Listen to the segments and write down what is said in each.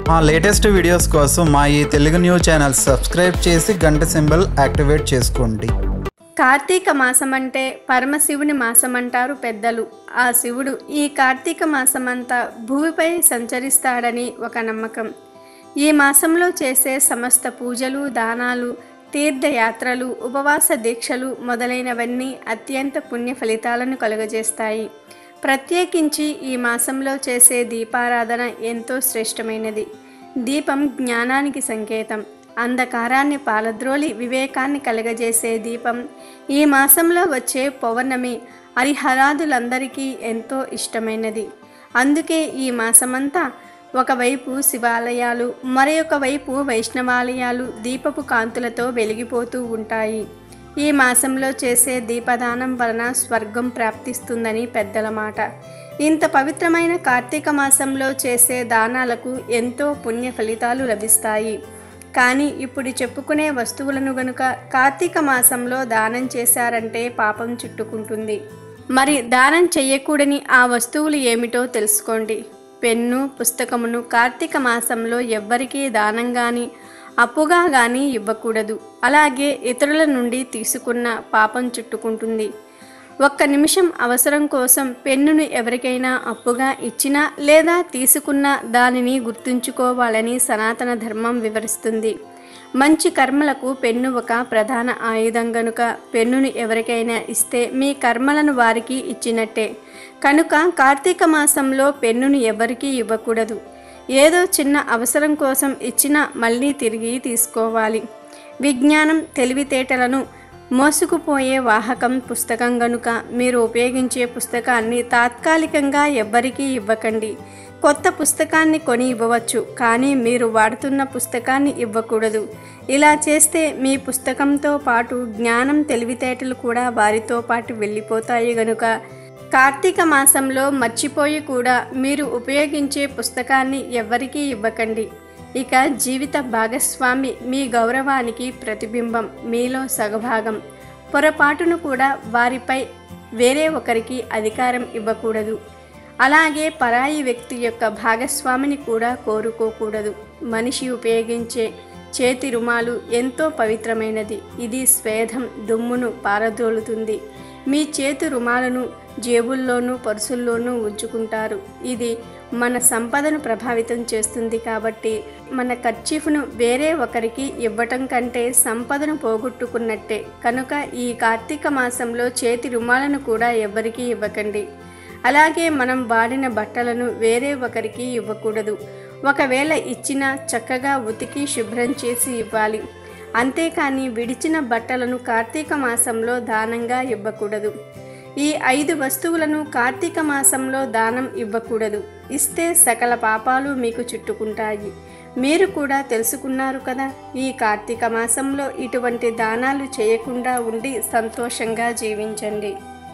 మా latest videos కోసం మా ఈ తెలుగు న్యూస్ ఛానల్ సబ్స్క్రైబ్ చేసి గంట సింబల్ యాక్టివేట్ చేసుకోండి. కార్తీక మాసం అంటే పరమశివుని మాసం అంటారు పెద్దలు. ఆ శివుడు ఈ కార్తీక మాసమంతా భూమిపై సంచరిస్తాడని ఒక నమ్మకం. ఈ మాసంలో చేసే సమస్త పూజలు, దానాలు, తీర్థయాత్రలు, ఉపవాస దీక్షలు మొదలైనవన్నీ అత్యంత పుణ్య ఫలితాలను కలుగజేస్తాయి. ప్రత్యేకించి ఈ మాసంలో చేసే దీపారాధన ఎంతో శ్రేష్టమైనది. దీపం జ్ఞానానికి సంకేతం. అంధకారాన్ని పాలద్రోలి వివేకాన్ని కలగజేసే దీపం ఈ మాసంలో వచ్చే పౌర్ణమి హరిహరాదులందరికీ ఎంతో ఇష్టమైనది. అందుకే ఈ మాసమంతా ఒకవైపు శివాలయాలు, మరొక వైపు వైష్ణవాలయాలు దీపపు కాంతులతో వెలిగిపోతూ ఉంటాయి. ఈ మాసంలో చేసే దీపదానం వలన స్వర్గం ప్రాప్తిస్తుందని పెద్దల మాట. ఇంత పవిత్రమైన కార్తీక మాసంలో చేసే దానాలకు ఎంతో పుణ్య ఫలితాలు లభిస్తాయి. కానీ ఇప్పుడు చెప్పుకునే వస్తువులను గనుక కార్తీక మాసంలో దానం చేశారంటే పాపం చుట్టుకుంటుంది. మరి దానం చెయ్యకూడని ఆ వస్తువులు ఏమిటో తెలుసుకోండి. పెన్ను, పుస్తకమును కార్తీక మాసంలో ఎవ్వరికీ దానం కానీ అప్పుగా కానీ ఇవ్వకూడదు. అలాగే ఇతరుల నుండి తీసుకున్న పాపం చుట్టుకుంటుంది. ఒక్క నిమిషం అవసరం కోసం పెన్నును ఎవరికైనా అప్పుగా ఇచ్చినా లేదా తీసుకున్నా దానిని గుర్తుంచుకోవాలని సనాతన ధర్మం వివరిస్తుంది. మంచి కర్మలకు పెన్ను ఒక ప్రధాన ఆయుధం గనుక పెన్నును ఎవరికైనా ఇస్తే మీ కర్మలను వారికి ఇచ్చినట్టే. కనుక కార్తీక మాసంలో పెన్నును ఎవరికీ ఇవ్వకూడదు. ఏదో చిన్న అవసరం కోసం ఇచ్చినా మళ్ళీ తిరిగి తీసుకోవాలి. విజ్ఞానం, తెలివితేటలను మోసుకుపోయే వాహకం పుస్తకం గనుక మీరు ఉపయోగించే పుస్తకాన్ని తాత్కాలికంగా ఎవ్వరికీ ఇవ్వకండి. కొత్త పుస్తకాన్ని కొని ఇవ్వవచ్చు, కానీ మీరు వాడుతున్న పుస్తకాన్ని ఇవ్వకూడదు. ఇలా చేస్తే మీ పుస్తకంతో పాటు జ్ఞానం, తెలివితేటలు కూడా వారితో పాటు వెళ్ళిపోతాయి. గనుక కార్తీక మాసంలో మర్చిపోయి కూడా మీరు ఉపయోగించే పుస్తకాన్ని ఎవ్వరికీ ఇవ్వకండి. ఇక జీవిత భాగస్వామి మీ గౌరవానికి ప్రతిబింబం, మీలో సగభాగం. పొరపాటును కూడా వారిపై వేరే ఒకరికి అధికారం ఇవ్వకూడదు. అలాగే పరాయి వ్యక్తి యొక్క భాగస్వామిని కూడా కోరుకోకూడదు. మనిషి ఉపయోగించే చేతి రుమాలు ఎంతో పవిత్రమైనది. ఇది స్వేదం, దుమ్మును పారదోలుతుంది. మీ చేతి రుమాలను జేబుల్లోనూ పర్సుల్లోనూ ఉంచుకుంటారు. ఇది మన సంపదను ప్రభావితం చేస్తుంది. కాబట్టి మన కర్చీఫ్ను వేరే ఒకరికి ఇవ్వటం కంటే సంపదను పోగొట్టుకున్నట్టే. కనుక ఈ కార్తీక మాసంలో చేతి రుమాలను కూడా ఎవరికీ ఇవ్వకండి. అలాగే మనం వాడిన బట్టలను వేరే ఒకరికి ఇవ్వకూడదు. ఒకవేళ ఇచ్చినా చక్కగా ఉతికి శుభ్రం చేసి ఇవ్వాలి. అంతేకాని విడిచిన బట్టలను కార్తీక మాసంలో దానంగా ఇవ్వకూడదు. ఈ 5 వస్తువులను కార్తీక మాసంలో దానం ఇవ్వకూడదు. ఇస్తే సకల పాపాలు మీకు చుట్టుకుంటాయి. మీరు కూడా తెలుసుకున్నారు కదా. ఈ కార్తీక మాసంలో ఇటువంటి దానాలు చేయకుండా ఉండి సంతోషంగా జీవించండి.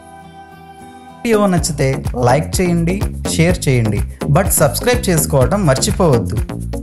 వీడియో నచ్చితే లైక్ చేయండి, షేర్ చేయండి, బట్ సబ్స్క్రైబ్ చేసుకోవడం మర్చిపోవద్దు.